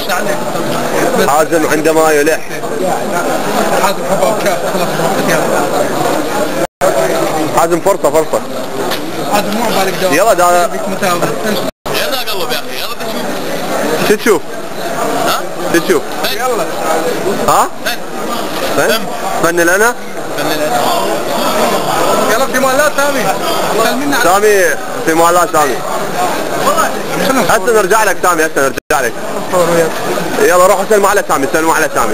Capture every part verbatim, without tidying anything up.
حازم عندما يلح. حازم حبه وكاف خلاص. حازم فرصة فرصة. حازم مو عبالك دوام. يلا دا يلا قلب يا اخي يلا تشوف. شو تشوف؟ ها؟ شو تشوف؟ يلا. ها؟ فن؟ فن لنا؟ فن لنا. يلا في موالاه سامي. سلمنا سامي في موالاه سامي. هسه نرجع لك سامي هسه نرجع لك. يلا روح سلموا على سامي سلموا على سامي.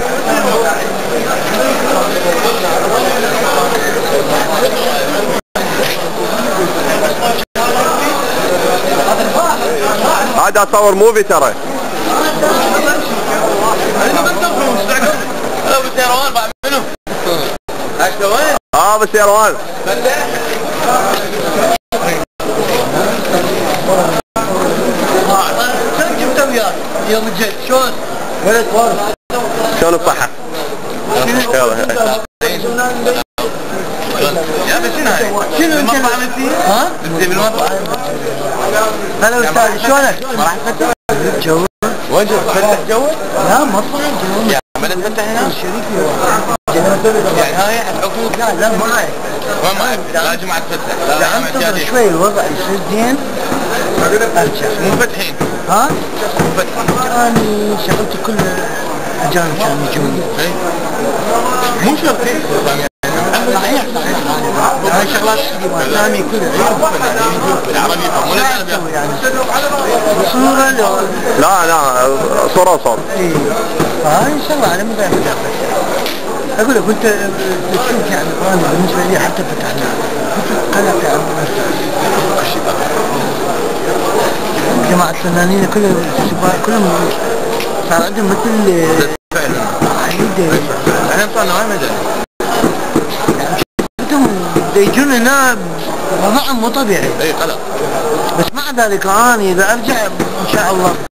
هذا اصور موفي ترى. بالسيروان بعد منو؟ هاشتا وين؟ اه بالسيروان. شلون جبته وياك؟ يوم الجد شلون؟ ولد وارد. شلون الصحة؟ يلا. يا بس شنو هاي؟ شنو المطبخ عملتي؟ ها؟ انت بالمطبخ؟ هلا استاذ شلونك؟ ما راح تفتح؟ جو وين جو؟ تفتح جو؟ لا مطبخ جو. يا ما تفتح هنا؟ شريكي يعني هاي حتحكوك؟ لا لا معي. وين معك؟ لازم عاد تفتح. لا انتظر شوي الوضع يصير زين ارجع. مو فتحين؟ ها؟ مو فتحين. انا شغلتي كل اجانب كانوا يجوني. مو شرطي. صحيح صحيح هاي شغلات اسلامي كلها بالعربي مو لازم يعني صورة لو لا لا صورة وصوت. اي هاي ان شاء الله على مدى مدى اقول لك انت تشوف يعني القرآن بالنسبة لي حتى فتحناه قلق يعني جماعة الفنانين كلهم كلهم صار عندهم مثل حديدة. احنا صارنا ما مدى يجون هنا وضعهم مو طبيعي. اي قلق. بس مع ذلك انا اذا ارجع ان شاء الله